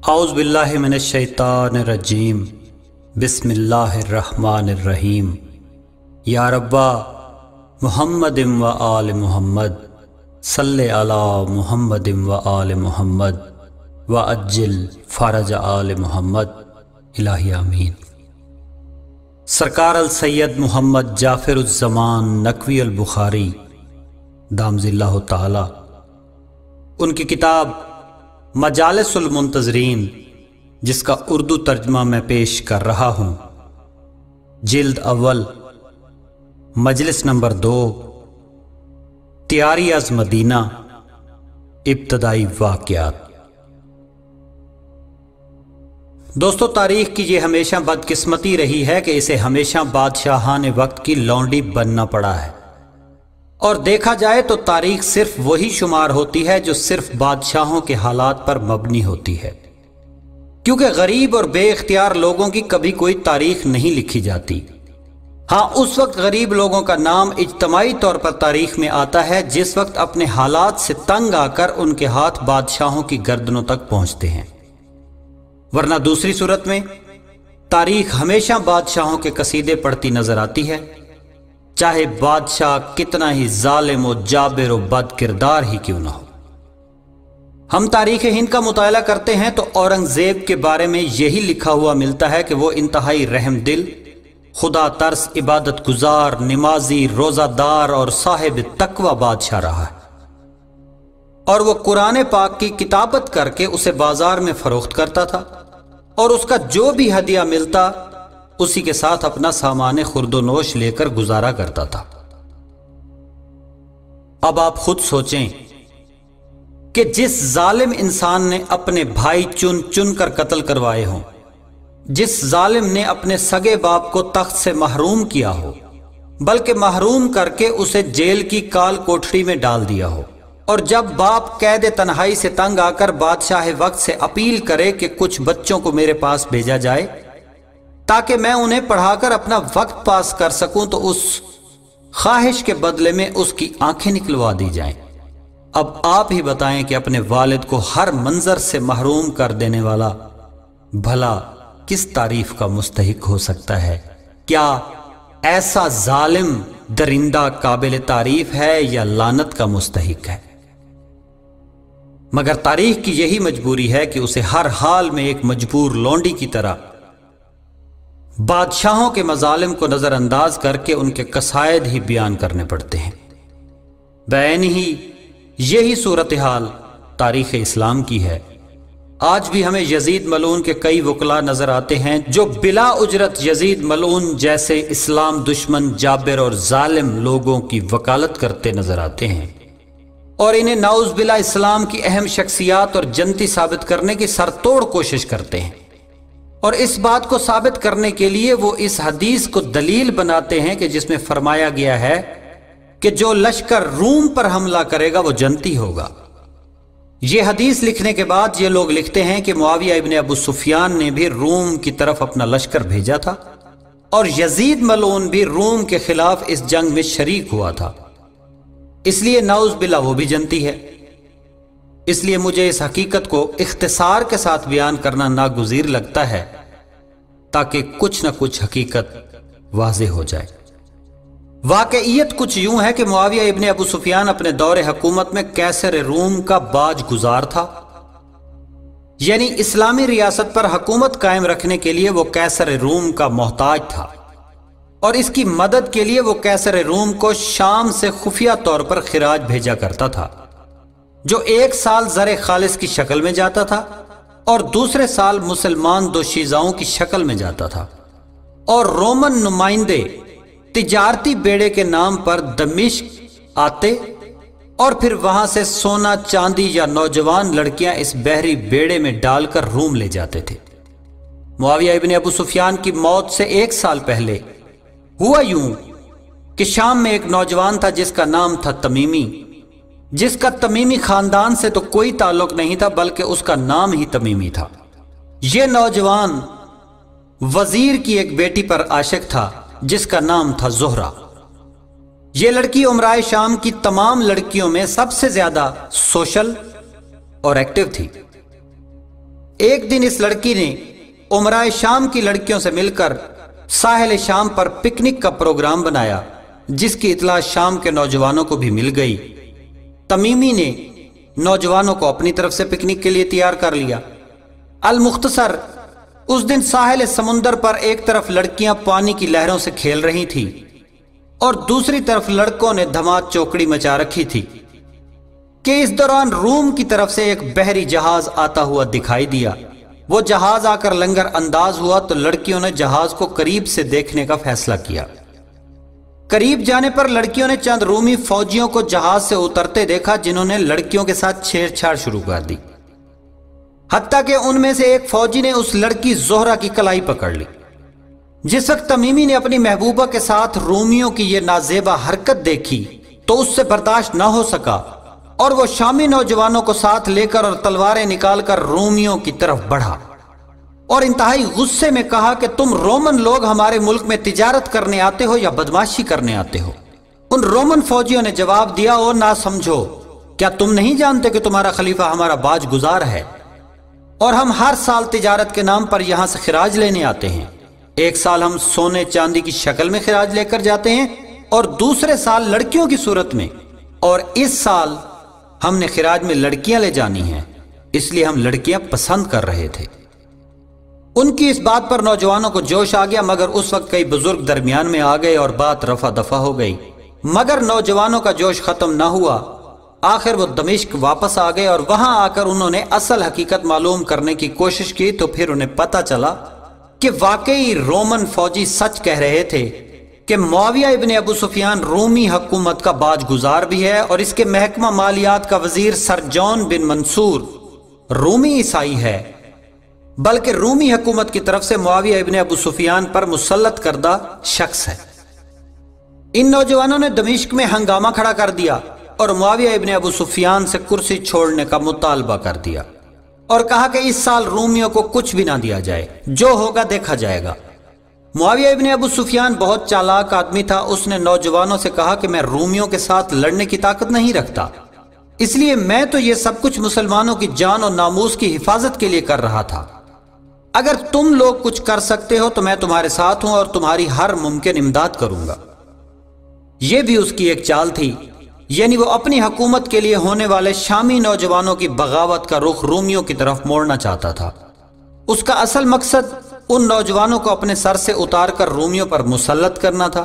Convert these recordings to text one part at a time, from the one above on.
اعوذ باللہ من الشیطان الرجیم بسم اللہ الرحمن الرحیم یا ربا محمد و آل محمد صلی علی محمد و آل محمد و عجل فرج آل محمد الہی آمین۔ سرکار السید محمد جعفر الزمان نقوی البخاری دامضی اللہ تعالی، ان کی کتاب مجالس المنتظرین، جس کا اردو ترجمہ میں پیش کر رہا ہوں، جلد اول، مجلس نمبر 2، تیاری از مدینہ، ابتدائی واقعات۔ دوستو، تاریخ کی یہ ہمیشہ بدقسمتی رہی ہے کہ اسے ہمیشہ بادشاہان وقت کی لونڈی بننا پڑا ہے، اور دیکھا جائے تو تاریخ صرف وہی شمار ہوتی ہے جو صرف بادشاہوں کے حالات پر مبنی ہوتی ہے، کیونکہ غریب اور بے اختیار لوگوں کی کبھی کوئی تاریخ نہیں لکھی جاتی۔ ہاں، اس وقت غریب لوگوں کا نام اجتماعی طور پر تاریخ میں آتا ہے جس وقت اپنے حالات سے تنگ آ کر ان کے ہاتھ بادشاہوں کی گردنوں تک پہنچتے ہیں، ورنہ دوسری صورت میں تاریخ ہمیشہ بادشاہوں کے قصیدے پڑھتی نظر آتی ہے، چاہے بادشاہ کتنا ہی ظالم و جابر و بد کردار ہی کیوں نہ ہو۔ ہم تاریخ ہند کا مطالعہ کرتے ہیں تو اورنگزیب کے بارے میں یہی لکھا ہوا ملتا ہے کہ وہ انتہائی رحم دل، خدا ترس، عبادت گزار، نمازی، روزہ دار اور صاحب تقوی بادشاہ رہا ہے، اور وہ قرآن پاک کی کتابت کر کے اسے بازار میں فروخت کرتا تھا، اور اس کا جو بھی ہدیہ ملتا اسی کے ساتھ اپنا سامان خورد و نوش لے کر گزارا کرتا تھا۔ اب آپ خود سوچیں کہ جس ظالم انسان نے اپنے بھائی چن چن کر قتل کروائے ہوں، جس ظالم نے اپنے سگے باپ کو تخت سے محروم کیا ہو، بلکہ محروم کر کے اسے جیل کی کال کوٹھڑی میں ڈال دیا ہو، اور جب باپ قید تنہائی سے تنگ آ کر بادشاہ وقت سے اپیل کرے کہ کچھ بچوں کو میرے پاس بھیجا جائے تاکہ میں انہیں پڑھا کر اپنا وقت پاس کر سکوں، تو اس خواہش کے بدلے میں اس کی آنکھیں نکلوا دی جائیں۔ اب آپ ہی بتائیں کہ اپنے والد کو ہر منظر سے محروم کر دینے والا بھلا کس تعریف کا مستحق ہو سکتا ہے؟ کیا ایسا ظالم درندہ قابل تعریف ہے یا لعنت کا مستحق ہے؟ مگر تاریخ کی یہی مجبوری ہے کہ اسے ہر حال میں ایک مجبور لونڈی کی طرح بادشاہوں کے مظالم کو نظر انداز کر کے ان کے قصائد ہی بیان کرنے پڑتے ہیں۔ بعین ہی یہی صورتحال تاریخ اسلام کی ہے۔ آج بھی ہمیں یزید ملعون کے کئی وکلا نظر آتے ہیں جو بلا اجرت یزید ملعون جیسے اسلام دشمن، جابر اور ظالم لوگوں کی وکالت کرتے نظر آتے ہیں، اور انہیں نعوذ باللہ اسلام کی اہم شخصیات اور جنتی ثابت کرنے کی سر توڑ کوشش کرتے ہیں، اور اس بات کو ثابت کرنے کے لیے وہ اس حدیث کو دلیل بناتے ہیں کہ جس میں فرمایا گیا ہے کہ جو لشکر روم پر حملہ کرے گا وہ جنتی ہوگا۔ یہ حدیث لکھنے کے بعد یہ لوگ لکھتے ہیں کہ معاویہ ابن ابو سفیان نے بھی روم کی طرف اپنا لشکر بھیجا تھا، اور یزید ملعون بھی روم کے خلاف اس جنگ میں شریک ہوا تھا، اس لیے نعوذ باللہ وہ بھی جنتی ہے۔ اس لیے مجھے اس حقیقت کو اختصار کے ساتھ بیان کرنا ناگزیر لگتا ہے تاکہ کچھ نہ کچھ حقیقت واضح ہو جائے۔ واقعیت کچھ یوں ہے کہ معاویہ ابن ابو سفیان اپنے دور حکومت میں قیصر روم کا باج گزار تھا، یعنی اسلامی ریاست پر حکومت قائم رکھنے کے لیے وہ قیصر روم کا محتاج تھا، اور اس کی مدد کے لیے وہ قیصر روم کو شام سے خفیہ طور پر خراج بھیجا کرتا تھا، جو ایک سال زر خالص کی شکل میں جاتا تھا اور دوسرے سال مسلمان دوشیزاؤں کی شکل میں جاتا تھا، اور رومن نمائندے تجارتی بیڑے کے نام پر دمشق آتے اور پھر وہاں سے سونا چاندی یا نوجوان لڑکیاں اس بحری بیڑے میں ڈال کر روم لے جاتے تھے۔ معاویہ ابن ابو سفیان کی موت سے ایک سال پہلے ہوا یوں کہ شام میں ایک نوجوان تھا جس کا نام تھا تمیمی، جس کا تمیمی خاندان سے تو کوئی تعلق نہیں تھا بلکہ اس کا نام ہی تمیمی تھا۔ یہ نوجوان وزیر کی ایک بیٹی پر عاشق تھا جس کا نام تھا زہرہ۔ یہ لڑکی امرائے شام کی تمام لڑکیوں میں سب سے زیادہ سوشل اور ایکٹیو تھی۔ ایک دن اس لڑکی نے امرائے شام کی لڑکیوں سے مل کر ساحل شام پر پکنک کا پروگرام بنایا، جس کی اطلاع شام کے نوجوانوں کو بھی مل گئی۔ تمیمی نے نوجوانوں کو اپنی طرف سے پکنک کے لیے تیار کر لیا۔ المختصر، اس دن ساحل سمندر پر ایک طرف لڑکیاں پانی کی لہروں سے کھیل رہی تھیں اور دوسری طرف لڑکوں نے دھمات چوکڑی مچا رکھی تھی کہ اس دوران روم کی طرف سے ایک بحری جہاز آتا ہوا دکھائی دیا۔ وہ جہاز آ کر لنگر انداز ہوا تو لڑکیوں نے جہاز کو قریب سے دیکھنے کا فیصلہ کیا۔ قریب جانے پر لڑکیوں نے چند رومی فوجیوں کو جہاز سے اترتے دیکھا، جنہوں نے لڑکیوں کے ساتھ چھیڑ چھاڑ شروع کر دی، حتیٰ کہ ان میں سے ایک فوجی نے اس لڑکی زہرہ کی کلائی پکڑ لی۔ جس وقت تمیمی نے اپنی محبوبہ کے ساتھ رومیوں کی یہ نازیبا حرکت دیکھی تو اس سے برداشت نہ ہو سکا اور وہ شامی نوجوانوں کو ساتھ لے کر اور تلواریں نکال کر رومیوں کی طرف بڑھا اور انتہائی غصے میں کہا کہ تم رومن لوگ ہمارے ملک میں تجارت کرنے آتے ہو یا بدماشی کرنے آتے ہو؟ ان رومن فوجیوں نے جواب دیا، او نہ سمجھو، کیا تم نہیں جانتے کہ تمہارا خلیفہ ہمارا باج گزار ہے اور ہم ہر سال تجارت کے نام پر یہاں سے خراج لینے آتے ہیں؟ ایک سال ہم سونے چاندی کی شکل میں خراج لے کر جاتے ہیں اور دوسرے سال لڑکیوں کی صورت میں، اور اس سال ہم نے خراج میں لڑکیاں لے جانی ہیں، اس لیے ہم لڑکیاں پسند کر رہے تھے۔ ان کی اس بات پر نوجوانوں کو جوش آ گیا، مگر اس وقت کئی بزرگ درمیان میں آ گئے اور بات رفع دفع ہو گئی، مگر نوجوانوں کا جوش ختم نہ ہوا۔ آخر وہ دمشق واپس آ گئے اور وہاں آ کر انہوں نے اصل حقیقت معلوم کرنے کی کوشش کی تو پھر انہیں پتہ چلا کہ واقعی رومن فوجی سچ کہہ رہے تھے کہ معاویہ ابن ابو سفیان رومی حکومت کا باج گزار بھی ہے اور اس کے محکمہ مالیات کا وزیر سر جان بن منصور رومی عیسائی ہے، بلکہ رومی حکومت کی طرف سے معاویہ ابن ابو سفیان پر مسلط کردہ شخص ہے۔ ان نوجوانوں نے دمشق میں ہنگامہ کھڑا کر دیا اور معاویہ ابن ابو سفیان سے کرسی چھوڑنے کا مطالبہ کر دیا اور کہا کہ اس سال رومیوں کو کچھ بھی نہ دیا جائے، جو ہوگا دیکھا جائے گا۔ معاویہ ابن ابو سفیان بہت چالاک آدمی تھا، اس نے نوجوانوں سے کہا کہ میں رومیوں کے ساتھ لڑنے کی طاقت نہیں رکھتا، اس لیے میں تو یہ سب کچھ مسلمانوں کی جان اور ناموس کی حفاظت کے لیے کر رہا تھا۔ اگر تم لوگ کچھ کر سکتے ہو تو میں تمہارے ساتھ ہوں اور تمہاری ہر ممکن امداد کروں گا۔ یہ بھی اس کی ایک چال تھی، یعنی وہ اپنی حکومت کے لیے ہونے والے شامی نوجوانوں کی بغاوت کا رخ رومیوں کی طرف موڑنا چاہتا تھا۔ اس کا اصل مقصد ان نوجوانوں کو اپنے سر سے اتار کر رومیوں پر مسلط کرنا تھا۔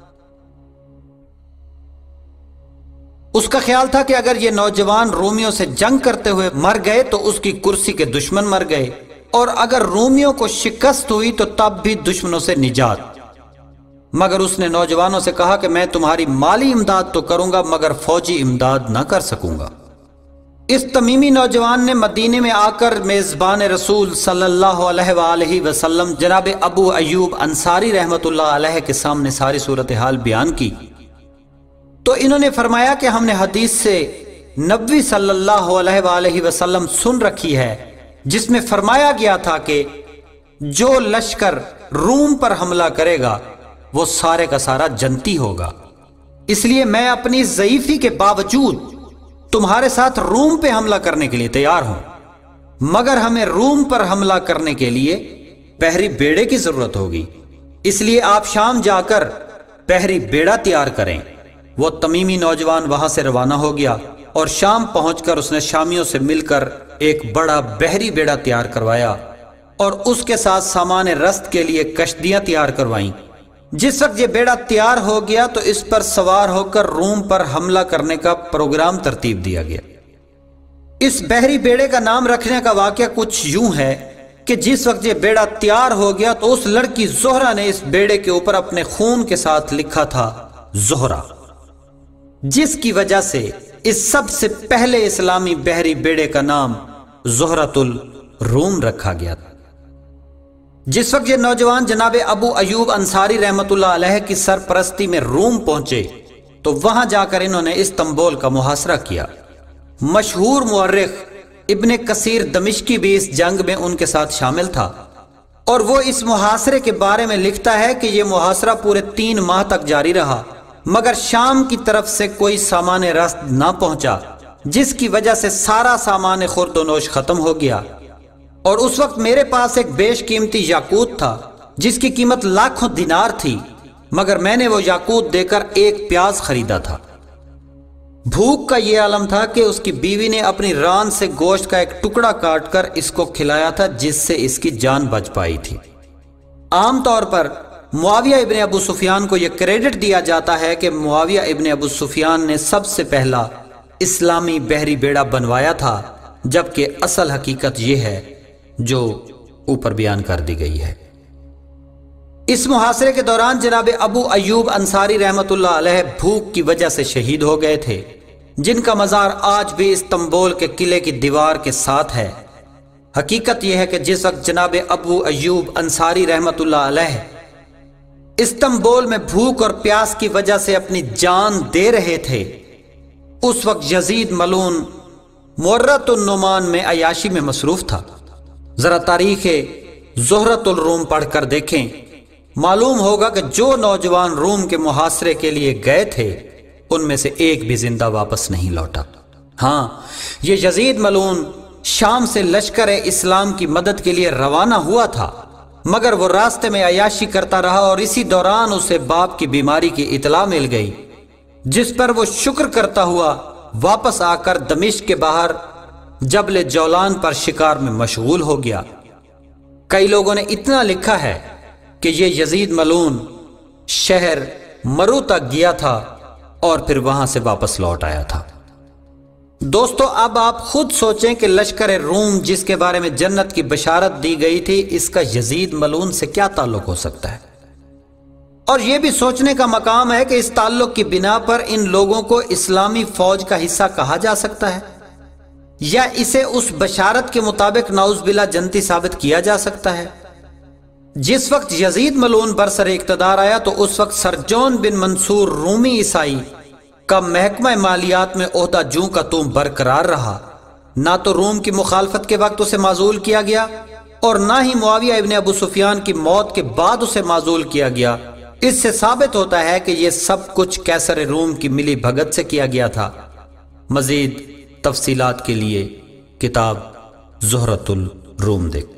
اس کا خیال تھا کہ اگر یہ نوجوان رومیوں سے جنگ کرتے ہوئے مر گئے تو اس کی کرسی کے دشمن مر گئے، اور اگر رومیوں کو شکست ہوئی تو تب بھی دشمنوں سے نجات۔ مگر اس نے نوجوانوں سے کہا کہ میں تمہاری مالی امداد تو کروں گا مگر فوجی امداد نہ کر سکوں گا۔ اس تمیمی نوجوان نے مدینے میں آ کر میزبان رسول صلی اللہ علیہ وآلہ وسلم جناب ابو ایوب انصاری رحمت اللہ علیہ کے سامنے ساری صورتحال بیان کی تو انہوں نے فرمایا کہ ہم نے حدیث سے نبوی صلی اللہ علیہ وآلہ وسلم سن رکھی ہے جس میں فرمایا گیا تھا کہ جو لشکر روم پر حملہ کرے گا وہ سارے کا سارا جنتی ہوگا، اس لیے میں اپنی ضعیفی کے باوجود تمہارے ساتھ روم پہ حملہ کرنے کے لیے تیار ہوں، مگر ہمیں روم پر حملہ کرنے کے لیے بحری بیڑے کی ضرورت ہوگی، اس لیے آپ شام جا کر بحری بیڑا تیار کریں۔ وہ تمیمی نوجوان وہاں سے روانہ ہو گیا اور شام پہنچ کر اس نے شامیوں سے مل کر ایک بڑا بحری بیڑا تیار کروایا اور اس کے ساتھ سامان رست کے لیے کشتیاں تیار کروائیں۔ جس وقت یہ بیڑا تیار ہو گیا تو اس پر سوار ہو کر روم پر حملہ کرنے کا پروگرام ترتیب دیا گیا۔ اس بحری بیڑے کا نام رکھنے کا واقعہ کچھ یوں ہے کہ جس وقت یہ بیڑا تیار ہو گیا تو اس لڑکی زہرہ نے اس بیڑے کے اوپر اپنے خون کے ساتھ لکھا تھا زہرہ، جس کی وجہ سے اس سب سے پہلے اسلامی بحری بیڑے کا نام زہرۃ الروم رکھا گیا تھا۔ جس وقت یہ نوجوان جناب ابو ایوب انصاری رحمت اللہ علیہ کی سرپرستی میں روم پہنچے تو وہاں جا کر انہوں نے استنبول کا محاصرہ کیا۔ مشہور مورخ ابن کثیر دمشقی بھی اس جنگ میں ان کے ساتھ شامل تھا اور وہ اس محاصرے کے بارے میں لکھتا ہے کہ یہ محاصرہ پورے 3 ماہ تک جاری رہا مگر شام کی طرف سے کوئی سامان رست نہ پہنچا، جس کی وجہ سے سارا سامان خورد و نوش ختم ہو گیا۔ اور اس وقت میرے پاس ایک بیش قیمتی یاقوت تھا جس کی قیمت لاکھوں دینار تھی، مگر میں نے وہ یاقوت دے کر ایک پیاز خریدا تھا۔ بھوک کا یہ عالم تھا کہ اس کی بیوی نے اپنی ران سے گوشت کا ایک ٹکڑا کاٹ کر اس کو کھلایا تھا، جس سے اس کی جان بچ پائی تھی۔ عام طور پر معاویہ ابن ابو سفیان کو یہ کریڈٹ دیا جاتا ہے کہ معاویہ ابن ابو سفیان نے سب سے پہلا اسلامی بحری بیڑا بنوایا تھا، جبکہ اصل حقیقت یہ ہے جو اوپر بیان کر دی گئی ہے۔ اس محاصرے کے دوران جناب ابو ایوب انصاری رحمۃ اللہ علیہ بھوک کی وجہ سے شہید ہو گئے تھے، جن کا مزار آج بھی استنبول کے قلعے کی دیوار کے ساتھ ہے۔ حقیقت یہ ہے کہ جس وقت جناب ابو ایوب انصاری رحمۃ اللہ علیہ استنبول میں بھوک اور پیاس کی وجہ سے اپنی جان دے رہے تھے، اس وقت یزید ملعون مرۃ النعمان میں عیاشی میں مصروف تھا۔ ذرا تاریخ زہرۃ الروم پڑھ کر دیکھیں، معلوم ہوگا کہ جو نوجوان روم کے محاصرے کے لیے گئے تھے ان میں سے ایک بھی زندہ واپس نہیں لوٹا۔ ہاں، یہ یزید ملعون شام سے لشکر اسلام کی مدد کے لیے روانہ ہوا تھا، مگر وہ راستے میں عیاشی کرتا رہا اور اسی دوران اسے باپ کی بیماری کی اطلاع مل گئی، جس پر وہ شکر کرتا ہوا واپس آ کر دمشق کے باہر جبل جولان پر شکار میں مشغول ہو گیا۔ کئی لوگوں نے اتنا لکھا ہے کہ یہ یزید ملعون شہر مرو تک گیا تھا اور پھر وہاں سے واپس لوٹ آیا تھا۔ دوستو، اب آپ خود سوچیں کہ لشکر روم جس کے بارے میں جنت کی بشارت دی گئی تھی، اس کا یزید ملعون سے کیا تعلق ہو سکتا ہے؟ اور یہ بھی سوچنے کا مقام ہے کہ اس تعلق کی بنا پر ان لوگوں کو اسلامی فوج کا حصہ کہا جا سکتا ہے، یا اسے اس بشارت کے مطابق نعوذ باللہ جنتی ثابت کیا جا سکتا ہے۔ جس وقت یزید ملعون برسر اقتدار آیا تو اس وقت سر جون بن منصور رومی عیسائی کا محکمہ مالیات میں عہدہ جوں کا توں برقرار رہا۔ نہ تو روم کی مخالفت کے وقت اسے معزول کیا گیا اور نہ ہی معاویہ ابن ابو سفیان کی موت کے بعد اسے معزول کیا گیا۔ اس سے ثابت ہوتا ہے کہ یہ سب کچھ قیصر روم کی ملی بھگت سے کیا گیا تھا۔ مزید تفصیلات کے لیے کتاب زہرۃ الروم دیکھ۔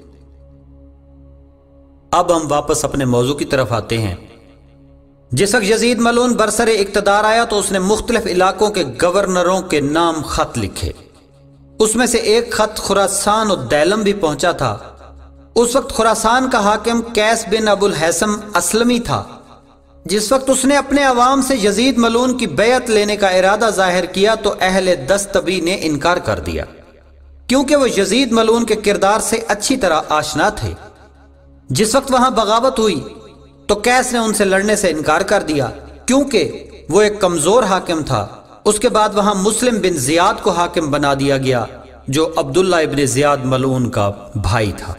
اب ہم واپس اپنے موضوع کی طرف آتے ہیں۔ جس وقت یزید ملعون برسر اقتدار آیا تو اس نے مختلف علاقوں کے گورنروں کے نام خط لکھے۔ اس میں سے ایک خط خراسان و دیلم بھی پہنچا تھا۔ اس وقت خراسان کا حاکم قیس بن ابو الحیثم اسلمی تھا۔ جس وقت اس نے اپنے عوام سے یزید ملعون کی بیعت لینے کا ارادہ ظاہر کیا تو اہل دستبی نے انکار کر دیا، کیونکہ وہ یزید ملعون کے کردار سے اچھی طرح آشنا تھے۔ جس وقت وہاں بغاوت ہوئی تو قیس نے ان سے لڑنے سے انکار کر دیا، کیونکہ وہ ایک کمزور حاکم تھا۔ اس کے بعد وہاں مسلم بن زیاد کو حاکم بنا دیا گیا، جو عبداللہ ابن زیاد ملعون کا بھائی تھا۔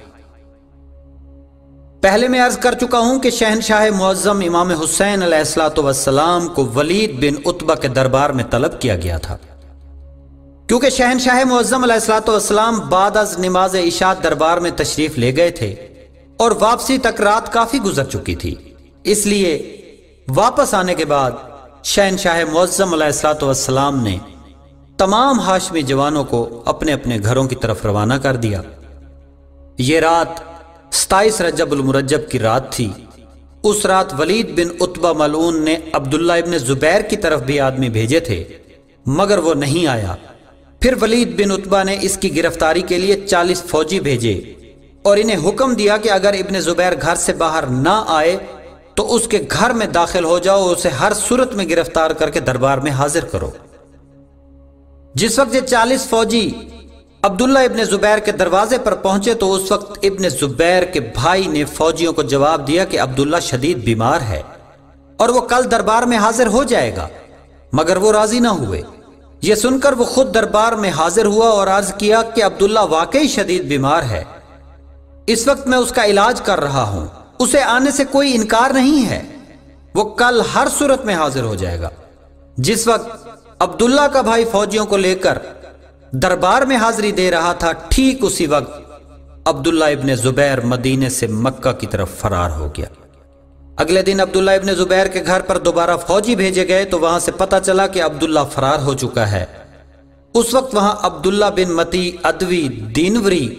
پہلے میں عرض کر چکا ہوں کہ شہنشاہ معظم امام حسین علیہ السلام کو ولید بن عتبہ کے دربار میں طلب کیا گیا تھا، کیونکہ شہنشاہ معظم علیہ السلام بعد از نماز عشاء دربار میں تشریف لے گئے تھے اور واپسی تک رات کافی گزر چکی تھی۔ اس لیے واپس آنے کے بعد شہنشاہ معظم علیہ السلام نے تمام ہاشمی جوانوں کو اپنے اپنے گھروں کی طرف روانہ کر دیا۔ یہ رات 27 رجب المرجب کی رات تھی۔ اس رات ولید بن عتبہ ملعون نے عبداللہ ابن زبیر کی طرف بھی آدمی بھیجے تھے، مگر وہ نہیں آیا۔ پھر ولید بن عتبہ نے اس کی گرفتاری کے لیے 40 فوجی بھیجے اور انہیں حکم دیا کہ اگر ابن زبیر گھر سے باہر نہ آئے تو اس کے گھر میں داخل ہو جاؤ، اسے ہر صورت میں گرفتار کر کے دربار میں حاضر کرو۔ جس وقت یہ 40 فوجی عبداللہ ابن زبیر کے دروازے پر پہنچے تو اس وقت ابن زبیر کے بھائی نے فوجیوں کو جواب دیا کہ عبداللہ شدید بیمار ہے اور وہ کل دربار میں حاضر ہو جائے گا، مگر وہ راضی نہ ہوئے۔ یہ سن کر وہ خود دربار میں حاضر ہوا اور عرض کیا کہ عبداللہ واقعی شدید بیمار ہے، اس وقت میں اس کا علاج کر رہا ہوں، اسے آنے سے کوئی انکار نہیں ہے، وہ کل ہر صورت میں حاضر ہو جائے گا۔ جس وقت عبداللہ کا بھائی فوجیوں کو لے کر دربار میں حاضری دے رہا تھا، ٹھیک اسی وقت عبداللہ ابن زبیر مدینے سے مکہ کی طرف فرار ہو گیا۔ اگلے دن عبداللہ ابن زبیر کے گھر پر دوبارہ فوجی بھیجے گئے تو وہاں سے پتہ چلا کہ عبداللہ فرار ہو چکا ہے۔ اس وقت وہاں عبداللہ بن متی ادوی دینوری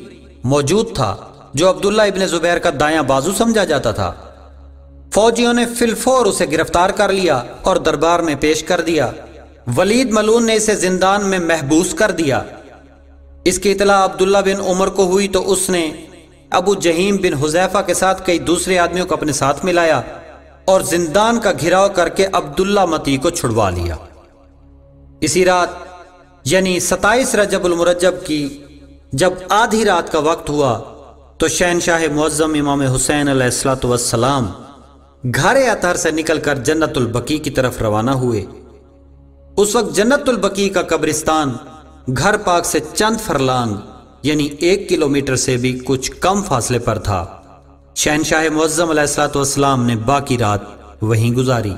موجود تھا جو عبداللہ ابن زبیر کا دایاں بازو سمجھا جاتا تھا۔ فوجیوں نے فی الفور اسے گرفتار کر لیا اور دربار میں پیش کر دیا۔ ولید ملعون نے اسے زندان میں محبوس کر دیا۔ اس کی اطلاع عبداللہ بن عمر کو ہوئی تو اس نے ابو جہیم بن حذیفہ کے ساتھ کئی دوسرے آدمیوں کو اپنے ساتھ ملایا اور زندان کا گھیراؤ کر کے عبداللہ متی کو چھڑوا لیا۔ اسی رات یعنی 27 رجب المرجب کی جب آدھی رات کا وقت ہوا تو شہنشاہ معظم امام حسین علیہ السلام گھر اطہر سے نکل کر جنت البقیع کی طرف روانہ ہوئے۔ اس وقت جنت البقیع کا قبرستان گھر پاک سے چند فرلانگ یعنی 1 کلومیٹر سے بھی کچھ کم فاصلے پر تھا۔ شہنشاہ معظم علیہ السلام نے باقی رات وہیں گزاری،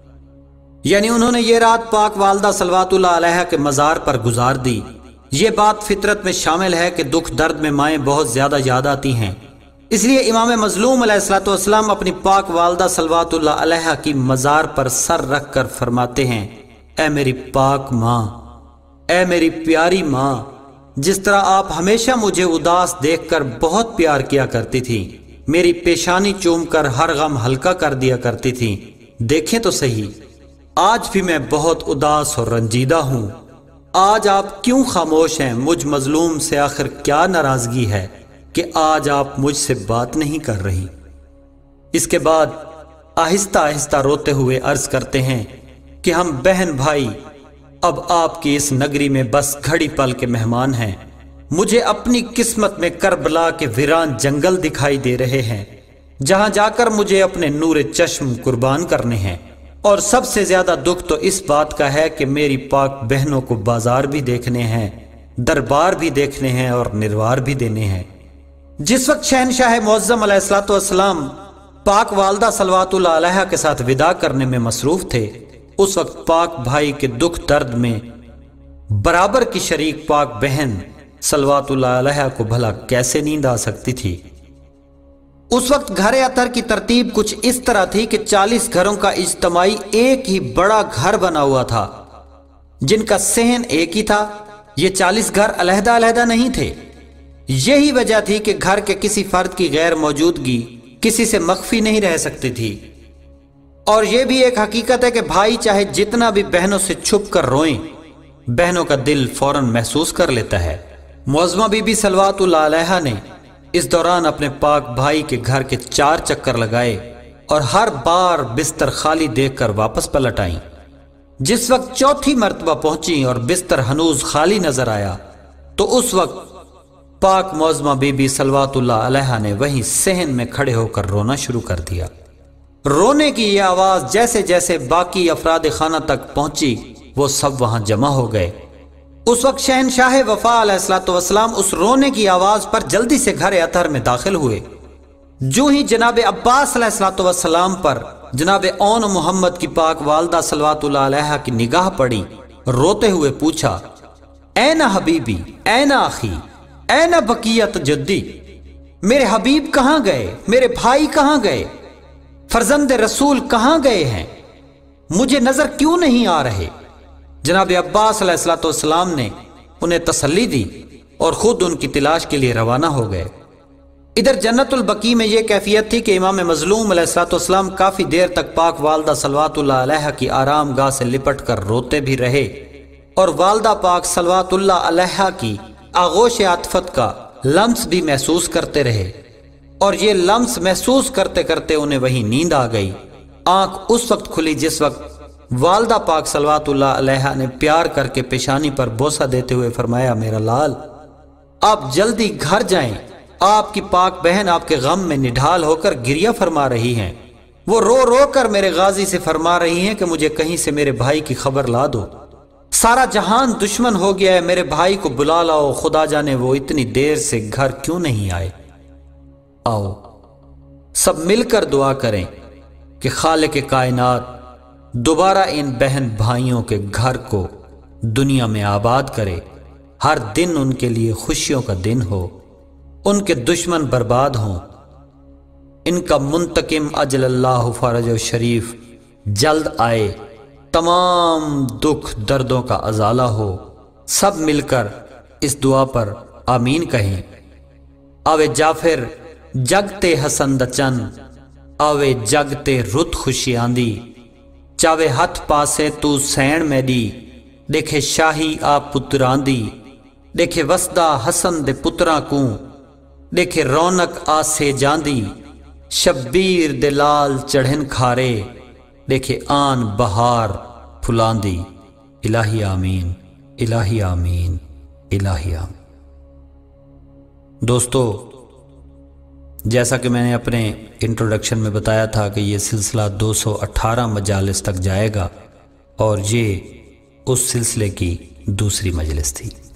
یعنی انہوں نے یہ رات پاک والدہ صلوات اللہ علیہ کے مزار پر گزار دی۔ یہ بات فطرت میں شامل ہے کہ دکھ درد میں مائیں بہت زیادہ یاد آتی ہیں، اس لیے امام مظلوم علیہ السلام اپنی پاک والدہ صلوات اللہ علیہ کی مزار پر سر رکھ کر فرماتے ہیں، اے میری پاک ماں، اے میری پیاری ماں، جس طرح آپ ہمیشہ مجھے اداس دیکھ کر بہت پیار کیا کرتی تھی، میری پیشانی چوم کر ہر غم ہلکا کر دیا کرتی تھی، دیکھیں تو صحیح آج بھی میں بہت اداس اور رنجیدہ ہوں۔ آج آپ کیوں خاموش ہیں؟ مجھ مظلوم سے آخر کیا ناراضگی ہے کہ آج آپ مجھ سے بات نہیں کر رہی؟ اس کے بعد آہستہ آہستہ روتے ہوئے عرض کرتے ہیں کہ ہم بہن بھائی اب آپ کی اس نگری میں بس گھڑی پل کے مہمان ہیں۔ مجھے اپنی قسمت میں کربلا کے ویران جنگل دکھائی دے رہے ہیں جہاں جا کر مجھے اپنے نور چشم قربان کرنے ہیں، اور سب سے زیادہ دکھ تو اس بات کا ہے کہ میری پاک بہنوں کو بازار بھی دیکھنے ہیں، دربار بھی دیکھنے ہیں اور نروار بھی دینے ہیں۔ جس وقت شہنشاہ معظم علیہ السلام پاک والدہ صلوات اللہ علیہ کے ساتھ وداع کرنے میں مصروف تھے، اس وقت پاک بھائی کے دکھ درد میں برابر کی شریک پاک بہن صلوات اللہ علیہ کو بھلا کیسے نیند آ سکتی تھی؟ اس وقت گھر اطہر کی ترتیب کچھ اس طرح تھی کہ 40 گھروں کا اجتماعی ایک ہی بڑا گھر بنا ہوا تھا جن کا صحن ایک ہی تھا۔ یہ 40 گھر علیحدہ علیحدہ نہیں تھے۔ یہی وجہ تھی کہ گھر کے کسی فرد کی غیر موجودگی کسی سے مخفی نہیں رہ سکتی تھی، اور یہ بھی ایک حقیقت ہے کہ بھائی چاہے جتنا بھی بہنوں سے چھپ کر روئیں، بہنوں کا دل فوراً محسوس کر لیتا ہے۔ معظمہ بی بی صلوات اللہ علیہ نے اس دوران اپنے پاک بھائی کے گھر کے 4 چکر لگائے اور ہر بار بستر خالی دیکھ کر واپس پلٹ آئیں۔ جس وقت چوتھی مرتبہ پہنچی اور بستر ہنوز خالی نظر آیا تو اس وقت پاک معظمہ بی بی صلوات اللہ علیہ نے وہیں صحن میں کھڑے ہو کر رونا شروع کر دیا۔ رونے کی یہ آواز جیسے جیسے باقی افراد خانہ تک پہنچی وہ سب وہاں جمع ہو گئے۔ اس وقت شہنشاہ وفا علیہ السلام اس رونے کی آواز پر جلدی سے گھر اطہر میں داخل ہوئے۔ جو ہی جناب عباس علیہ السلام پر جناب اون محمد کی پاک والدہ صلوات اللہ علیہ کی نگاہ پڑی، روتے ہوئے پوچھا، این حبیبی، این آخی، این بقیت جدی، میرے حبیب کہاں گئے؟ میرے بھائی کہاں گئے؟ فرزند رسول کہاں گئے ہیں؟ مجھے نظر کیوں نہیں آ رہے؟ جناب عباس علیہ السلام نے انہیں تسلی دی اور خود ان کی تلاش کے لیے روانہ ہو گئے۔ ادھر جنت البقیع میں یہ کیفیت تھی کہ امام مظلوم علیہ السلام کافی دیر تک پاک والدہ صلوات اللہ علیہ کی آرام گاہ سے لپٹ کر روتے بھی رہے، اور والدہ پاک صلوات اللہ علیہ کی آغوش عاطفت کا لمس بھی محسوس کرتے رہے، اور یہ لمس محسوس کرتے کرتے انہیں وہیں نیند آ گئی۔ آنکھ اس وقت کھلی جس وقت والدہ پاک صلوات اللہ علیہ نے پیار کر کے پیشانی پر بوسہ دیتے ہوئے فرمایا، میرا لال، آپ جلدی گھر جائیں، آپ کی پاک بہن آپ کے غم میں نڈھال ہو کر گریہ فرما رہی ہیں۔ وہ رو رو کر میرے غازی سے فرما رہی ہیں کہ مجھے کہیں سے میرے بھائی کی خبر لا دو، سارا جہان دشمن ہو گیا ہے، میرے بھائی کو بلا لاؤ، خدا جانے وہ اتنی دیر سے گھر کیوں نہیں آئے۔ آؤ سب مل کر دعا کریں کہ خالق کائنات دوبارہ ان بہن بھائیوں کے گھر کو دنیا میں آباد کرے، ہر دن ان کے لیے خوشیوں کا دن ہو، ان کے دشمن برباد ہوں، ان کا منتقم اجل اللہ فرج و شریف جلد آئے، تمام دکھ دردوں کا ازالہ ہو۔ سب مل کر اس دعا پر آمین کہیں۔ آوے جعفر جگتے حسن دا چن، آوے جگتے رت خوشی آندی، چاوے ہتھ پاسے تو سین میڈی، دیکھے شاہی آ پتران دی، دیکھے وسدا حسن دے پتراں کو، دیکھے رونق آسے جاندی، شبیر دے لال چڑھن کھارے، دیکھے آن بہار پھلاندی۔ الہی آمین، الہی آمین، الہی آمین۔ دوستو، جیسا کہ میں نے اپنے انٹروڈکشن میں بتایا تھا کہ یہ سلسلہ 218 مجالس تک جائے گا، اور یہ اس سلسلے کی دوسری مجلس تھی۔